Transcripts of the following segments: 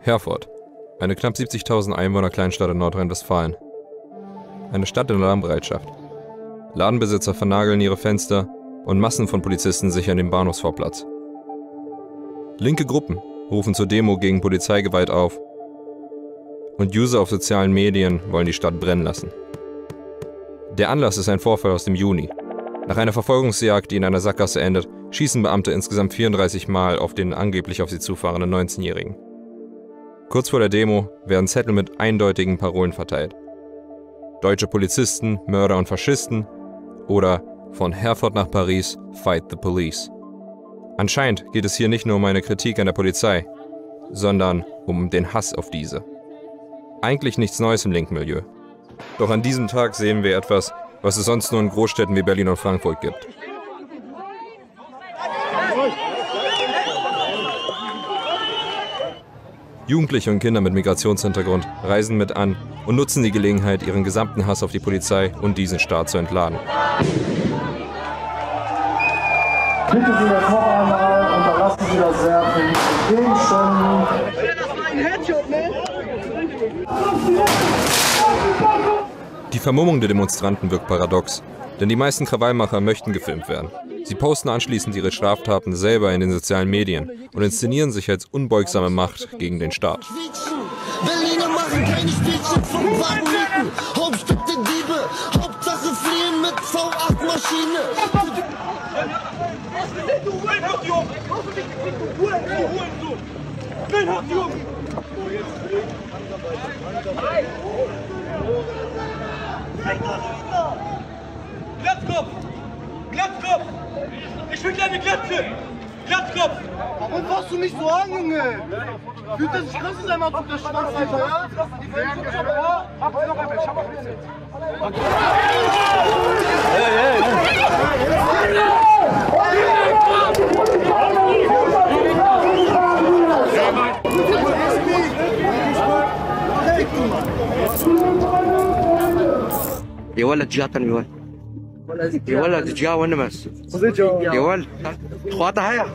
Herford, eine knapp 70.000 Einwohner Kleinstadt in Nordrhein-Westfalen. Eine Stadt in Alarmbereitschaft. Ladenbesitzer vernageln ihre Fenster und Massen von Polizisten sichern den Bahnhofsvorplatz. Linke Gruppen rufen zur Demo gegen Polizeigewalt auf und User auf sozialen Medien wollen die Stadt brennen lassen. Der Anlass ist ein Vorfall aus dem Juni. Nach einer Verfolgungsjagd, die in einer Sackgasse endet, schießen Beamte insgesamt 34 Mal auf den angeblich auf sie zufahrenden 19-Jährigen. Kurz vor der Demo werden Zettel mit eindeutigen Parolen verteilt. Deutsche Polizisten, Mörder und Faschisten oder von Herford nach Paris, fight the police. Anscheinend geht es hier nicht nur um eine Kritik an der Polizei, sondern um den Hass auf diese. Eigentlich nichts Neues im linken Milieu. Doch an diesem Tag sehen wir etwas, was es sonst nur in Großstädten wie Berlin und Frankfurt gibt. Jugendliche und Kinder mit Migrationshintergrund reisen mit an und nutzen die Gelegenheit, ihren gesamten Hass auf die Polizei und diesen Staat zu entladen. Bitte Sie das noch einmal, unterlassen Sie das Werfen. Gegenständen. Das war ein Headshot, ne? Die Vermummung der Demonstranten wirkt paradox, denn die meisten Krawallmacher möchten gefilmt werden. Sie posten anschließend ihre Straftaten selber in den sozialen Medien und inszenieren sich als unbeugsame Macht gegen den Staat. Berliner machen keine Spielchen vom Wagenmieten. Hauptstück der Diebe, Hauptsache fliehen mit V8-Maschine. Glatzkopf! Glatzkopf! Ich will deine Glatze! Glatzkopf! Warum fasst du mich so an, Junge? Fühlt das sich krass in seinem Anzug, der Schwanz, Alter, ja? Mach sie noch einmal, ich hab auch nichts jetzt. يا ولد جاتني وين؟ يا ولد جا وين بس؟ يا ولد خواطة هيا.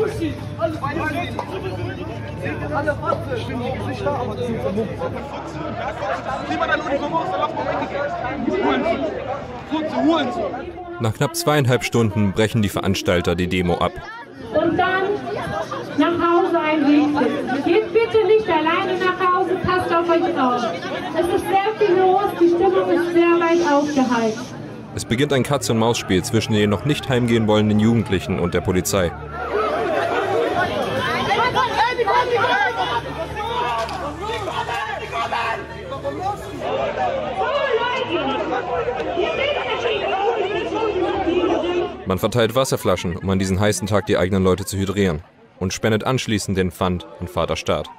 Nach knapp 2,5 Stunden brechen die Veranstalter die Demo ab. Und dann nach Hause einrichten. Geht bitte nicht alleine nach Hause, passt auf euch auf. Es ist sehr viel los, die Stimmung ist sehr weit aufgeheizt. Es beginnt ein Katz-und-Maus-Spiel zwischen den noch nicht heimgehen wollenden Jugendlichen und der Polizei. Man verteilt Wasserflaschen, um an diesem heißen Tag die eigenen Leute zu hydrieren, und spendet anschließend den Pfand an Vater Staat.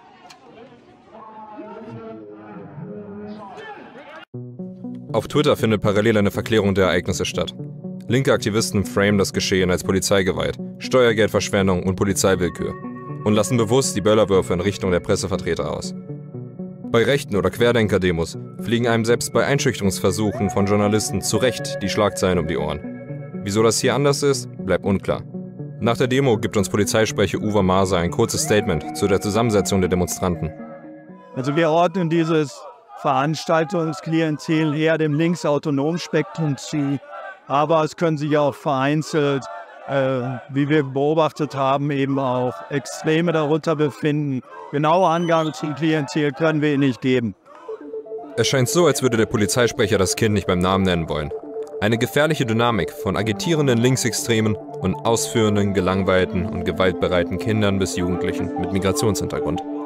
Auf Twitter findet parallel eine Verklärung der Ereignisse statt. Linke Aktivisten framen das Geschehen als Polizeigewalt, Steuergeldverschwendung und Polizeiwillkür und lassen bewusst die Böllerwürfe in Richtung der Pressevertreter aus. Bei Rechten- oder Querdenker-Demos fliegen einem selbst bei Einschüchterungsversuchen von Journalisten zu Recht die Schlagzeilen um die Ohren. Wieso das hier anders ist, bleibt unklar. Nach der Demo gibt uns Polizeisprecher Uwe Maser ein kurzes Statement zu der Zusammensetzung der Demonstranten. Also wir ordnen dieses Veranstaltungsklientel eher dem linksautonomen Spektrum zu, aber es können sich auch vereinzelt, wie wir beobachtet haben, eben auch Extreme darunter befinden. Genaue Angaben zum Klientel können wir Ihnen nicht geben. Es scheint so, als würde der Polizeisprecher das Kind nicht beim Namen nennen wollen. Eine gefährliche Dynamik von agitierenden Linksextremen und ausführenden, gelangweilten und gewaltbereiten Kindern bis Jugendlichen mit Migrationshintergrund.